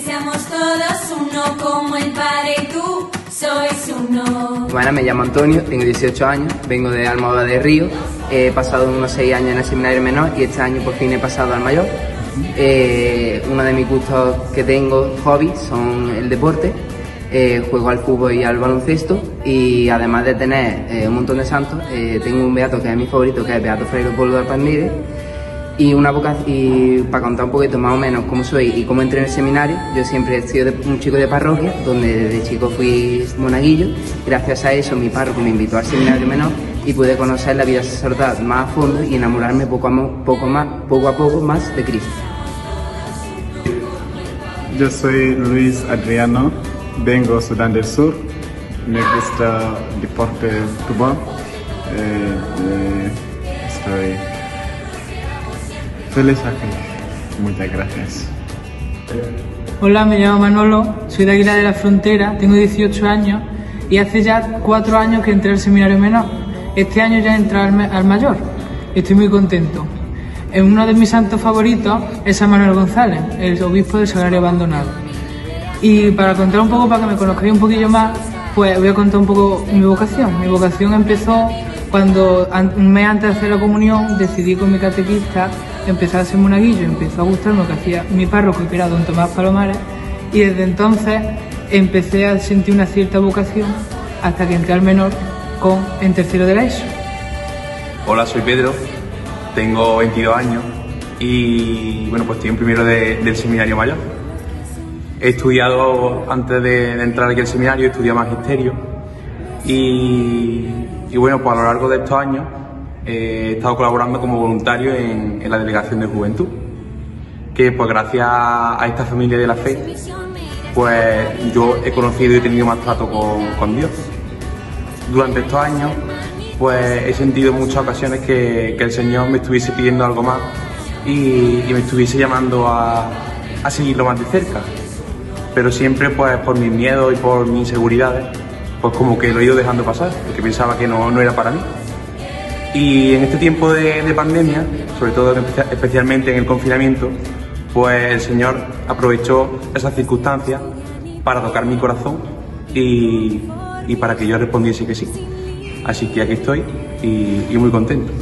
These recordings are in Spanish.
seamos todos uno como el Padre y tú sois uno. Bueno, me llamo Antonio, tengo 18 años, vengo de Almodóvar de Río, he pasado unos 6 años en el seminario menor y este año por fin he pasado al mayor. Uno de mis gustos que tengo, hobbies, son el deporte. Juego al fútbol y al baloncesto y además de tener un montón de santos, tengo un beato que es mi favorito, que es Beato Fray Leopoldo de Arpandide, y una vocación. Y para contar un poquito más o menos cómo soy y cómo entré en el seminario, yo siempre he sido un chico de parroquia, donde desde chico fui monaguillo. Gracias a eso mi párroco me invitó al seminario menor y pude conocer la vida sacerdotal más a fondo y enamorarme poco a poco más de Cristo. Yo soy Luis Adriano, vengo de Sudán del Sur, me gusta el deporte de fútbol, estoy feliz aquí, muchas gracias. Hola, me llamo Manolo, soy de Aguilar de la Frontera, tengo 18 años y hace ya 4 años que entré al seminario menor. Este año ya he entrado al mayor, estoy muy contento. Uno de mis santos favoritos es San Manuel González, el obispo del Sagrario Abandonado. Y para contar un poco, para que me conozcáis un poquillo más, pues voy a contar un poco mi vocación. Mi vocación empezó cuando, un mes antes de hacer la comunión, decidí con mi catequista empezar a ser monaguillo. Empezó a gustarme lo que hacía mi párroco, que era don Tomás Palomares, y desde entonces empecé a sentir una cierta vocación hasta que entré al menor en tercero de la ESO. Hola, soy Pedro, tengo 22 años y bueno, pues estoy en primero del seminario mayor. He estudiado, antes de entrar aquí al seminario, he estudiado magisterio y bueno, pues a lo largo de estos años he estado colaborando como voluntario en la delegación de juventud, que pues gracias a esta familia de la fe, pues yo he conocido y he tenido más trato con Dios. Durante estos años, pues he sentido en muchas ocasiones que el Señor me estuviese pidiendo algo más y me estuviese llamando a seguirlo más de cerca. Pero siempre, pues por mis miedos y por mis inseguridades, pues como que lo he ido dejando pasar, porque pensaba que no era para mí. Y en este tiempo de pandemia, sobre todo especialmente en el confinamiento, pues el Señor aprovechó esas circunstancias para tocar mi corazón y para que yo respondiese que sí. Así que aquí estoy y muy contento.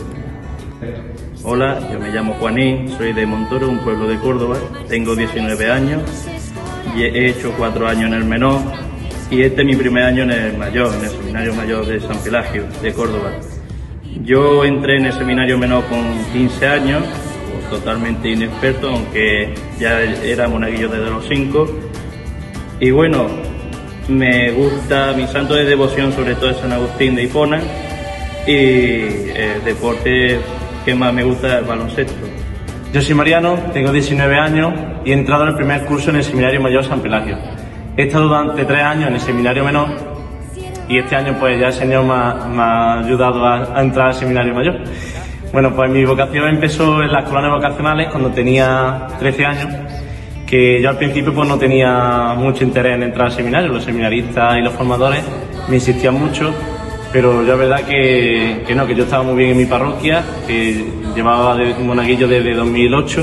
Hola, yo me llamo Juanín, soy de Montoro, un pueblo de Córdoba, tengo 19 años y he hecho 4 años en el menor y este es mi primer año en el mayor, en el seminario mayor de San Pelagio, de Córdoba. Yo entré en el seminario menor con 15 años, totalmente inexperto, aunque ya era monaguillo desde los 5. Y bueno, me gusta, mi santo de devoción sobre todo es San Agustín de Hipona, y el deporte que más me gusta es el baloncesto. Yo soy Mariano, tengo 19 años y he entrado en el primer curso en el Seminario Mayor San Pelagio. He estado durante 3 años en el Seminario Menor y este año pues ya el Señor me ha ayudado a entrar al Seminario Mayor. Bueno, pues mi vocación empezó en las colonias vocacionales cuando tenía 13 años, que yo al principio pues no tenía mucho interés en entrar al seminario. Los seminaristas y los formadores me insistían mucho, pero yo la verdad que yo estaba muy bien en mi parroquia, que llevaba de monaguillo desde 2008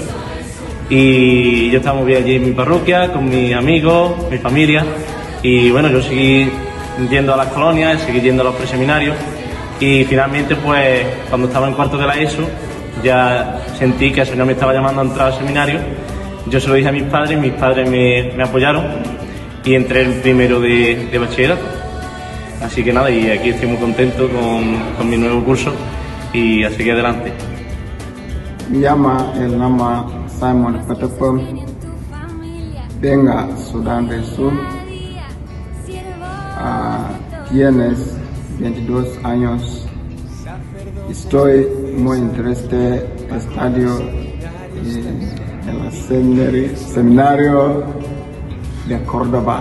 y yo estaba muy bien allí en mi parroquia, con mis amigos, mi familia, y bueno, yo seguí yendo a las colonias, seguí yendo a los preseminarios y finalmente pues cuando estaba en cuarto de la ESO ya sentí que el Señor me estaba llamando a entrar al seminario. Yo se lo dije a mis padres me apoyaron y entré en primero de bachillerato. Así que nada, y aquí estoy muy contento con mi nuevo curso y a seguir adelante. Me llama Simon Patapom, venga Sudán del Sur, tienes 22 años, estoy muy interesado en el seminario de Córdoba.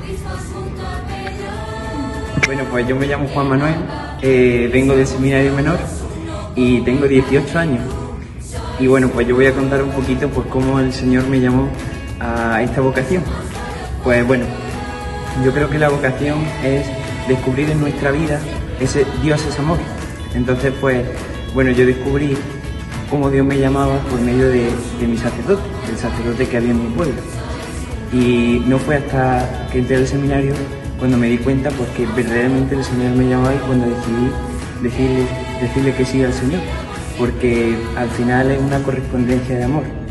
Bueno, pues yo me llamo Juan Manuel, vengo del seminario menor y tengo 18 años. Y bueno, pues yo voy a contar un poquito pues cómo el Señor me llamó a esta vocación. Pues bueno, yo creo que la vocación es descubrir en nuestra vida Dios es amor. Entonces pues bueno, yo descubrí cómo Dios me llamaba por medio de mi sacerdote, el sacerdote que había en mi pueblo. Y no fue hasta que entré al seminario cuando me di cuenta pues, que verdaderamente el Señor me llamaba y cuando decidí decirle que sí al Señor, porque al final es una correspondencia de amor.